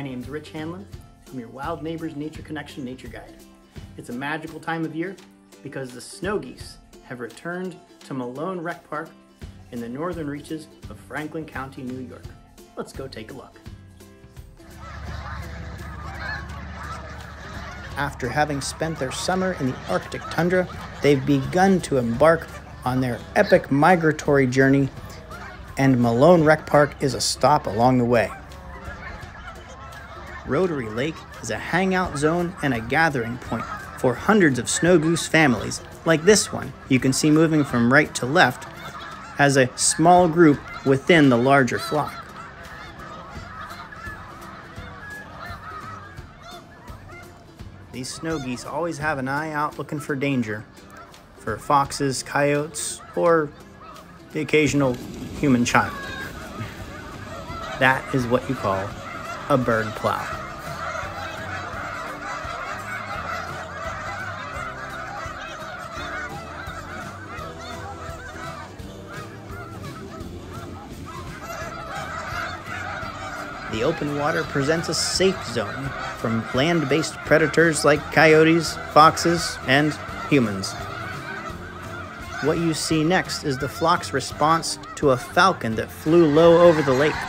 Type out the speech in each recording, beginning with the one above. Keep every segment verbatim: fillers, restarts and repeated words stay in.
My name's Rich Hanlon. I'm your Wild Neighbors Nature Connection Nature Guide. It's a magical time of year because the snow geese have returned to Malone Rec Park in the northern reaches of Franklin County, New York. Let's go take a look. After having spent their summer in the Arctic tundra, they've begun to embark on their epic migratory journey, and Malone Rec Park is a stop along the way. Rotary Lake is a hangout zone and a gathering point for hundreds of snow goose families, like this one you can see moving from right to left as a small group within the larger flock. These snow geese always have an eye out looking for danger, for foxes, coyotes, or the occasional human child. That is what you call a bird plow. The open water presents a safe zone from land-based predators like coyotes, foxes, and humans. What you see next is the flock's response to a falcon that flew low over the lake.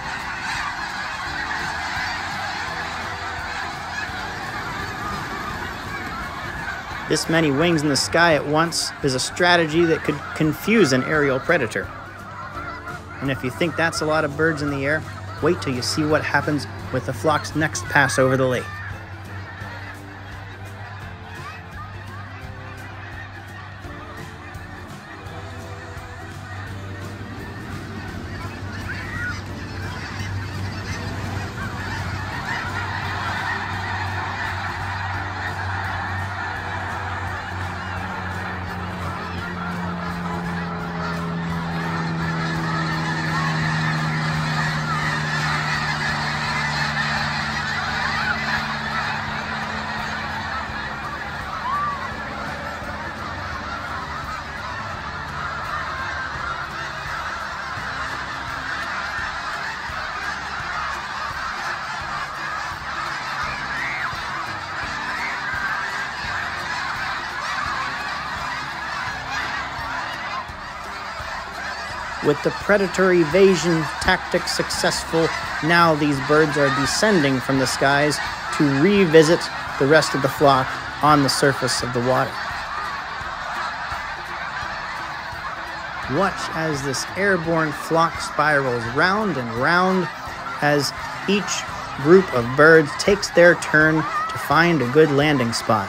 This many wings in the sky at once is a strategy that could confuse an aerial predator. And if you think that's a lot of birds in the air, wait till you see what happens with the flock's next pass over the lake. With the predatory evasion tactic successful, now these birds are descending from the skies to revisit the rest of the flock on the surface of the water. Watch as this airborne flock spirals round and round as each group of birds takes their turn to find a good landing spot.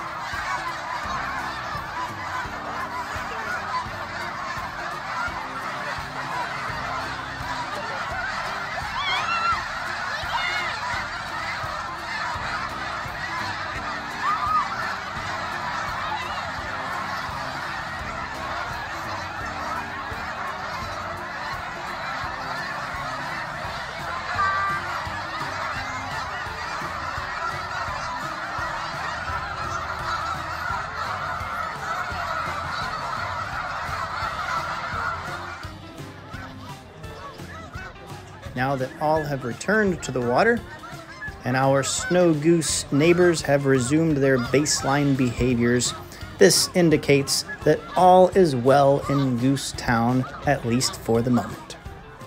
Now that all have returned to the water, and our snow goose neighbors have resumed their baseline behaviors, this indicates that all is well in Goose Town, at least for the moment.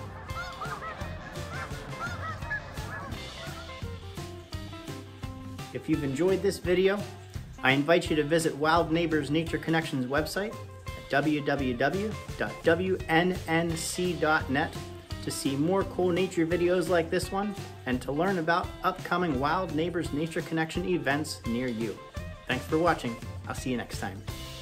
If you've enjoyed this video, I invite you to visit Wild Neighbors Nature Connection's website at w w w dot w n n c dot net to see more cool nature videos like this one and to learn about upcoming Wild Neighbors Nature Connection events near you. Thanks for watching. I'll see you next time.